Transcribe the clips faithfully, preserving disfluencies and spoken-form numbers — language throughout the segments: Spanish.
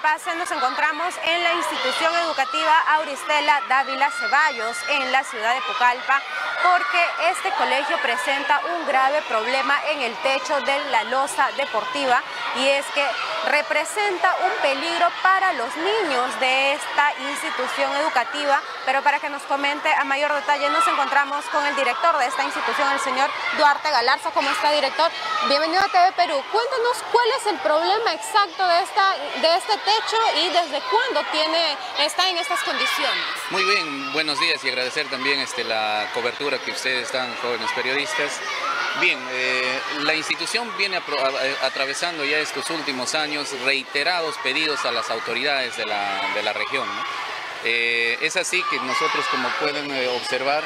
Pase, nos encontramos en la institución educativa Auristela Dávila Ceballos en la ciudad de Pucallpa, porque este colegio presenta un grave problema en el techo de la losa deportiva, y es que representa un peligro para los niños de esta institución educativa. Pero para que nos comente a mayor detalle nos encontramos con el director de esta institución, el señor Duarte Galarza. ¿Cómo está, director? Bienvenido a T V Perú. Cuéntanos cuál es el problema exacto de, esta, de este techo y desde cuándo tiene, está en estas condiciones. Muy bien, buenos días, y agradecer también este, la cobertura que ustedes dan, jóvenes periodistas. Bien, eh, la institución viene a, a, atravesando ya estos últimos años reiterados pedidos a las autoridades de la, de la región, ¿no? Eh, es así que nosotros, como pueden eh, observar,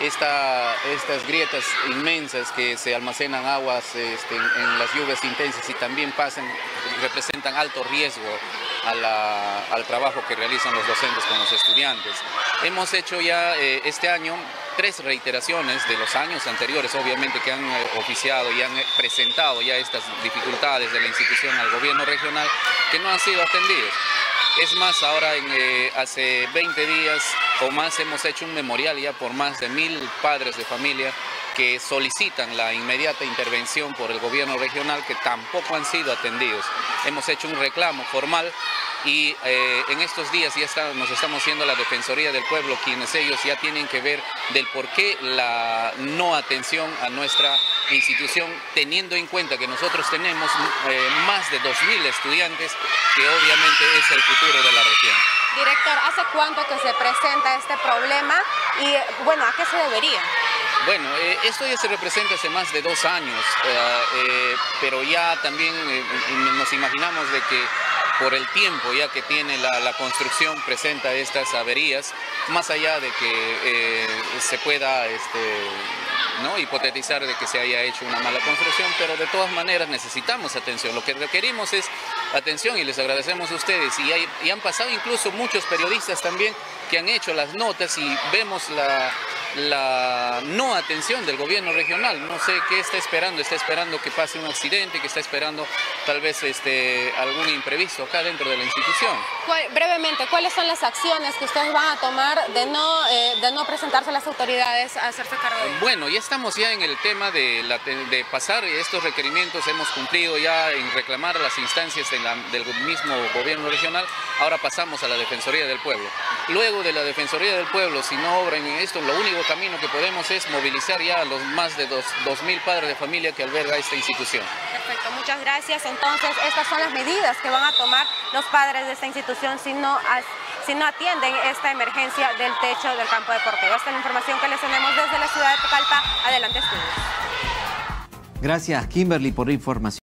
esta, estas grietas inmensas que se almacenan aguas este, en, en las lluvias intensas y también pasan, representan alto riesgo a la, al trabajo que realizan los docentes con los estudiantes. Hemos hecho ya eh, este año tres reiteraciones de los años anteriores, obviamente, que han eh, oficiado y han eh, presentado ya estas dificultades de la institución al gobierno regional, que no han sido atendidos. Es más, ahora en, eh, hace veinte días o más hemos hecho un memorial ya por más de mil padres de familia que solicitan la inmediata intervención por el gobierno regional, que tampoco han sido atendidos. Hemos hecho un reclamo formal y eh, en estos días ya está, nos estamos yendo a la Defensoría del Pueblo, quienes ellos ya tienen que ver del por qué la no atención a nuestra institución, teniendo en cuenta que nosotros tenemos eh, más de dos mil estudiantes, que obviamente es el futuro de la región. Director, ¿hace cuánto que se presenta este problema y, bueno, a qué se debería? Bueno, eh, esto ya se representa hace más de dos años, eh, eh, pero ya también eh, nos imaginamos de que por el tiempo ya que tiene la, la construcción presenta estas averías, más allá de que eh, se pueda este, ¿no? hipotetizar de que se haya hecho una mala construcción, pero de todas maneras necesitamos atención. Lo que requerimos es atención y les agradecemos a ustedes. Y, hay, y han pasado incluso muchos periodistas también que han hecho las notas y vemos la... la no atención del gobierno regional. No sé qué está esperando, está esperando que pase un accidente, que está esperando tal vez este, algún imprevisto acá dentro de la institución. Brevemente, ¿cuáles son las acciones que ustedes van a tomar de no, eh, de no presentarse a las autoridades a hacerse cargo de esto? Bueno, ya estamos ya en el tema de, la, de pasar estos requerimientos, hemos cumplido ya en reclamar a las instancias de la, del mismo gobierno regional. Ahora pasamos a la Defensoría del Pueblo. Luego de la Defensoría del Pueblo, si no obran en esto, lo único camino que podemos es movilizar ya a los más de dos mil padres de familia que alberga esta institución. Perfecto, muchas gracias. Entonces, estas son las medidas que van a tomar los padres de esta institución si no, si no atienden esta emergencia del techo del campo deportivo. Esta es la información que les tenemos desde la ciudad de Pucallpa. Adelante, estudios. Gracias, Kimberly, por la información.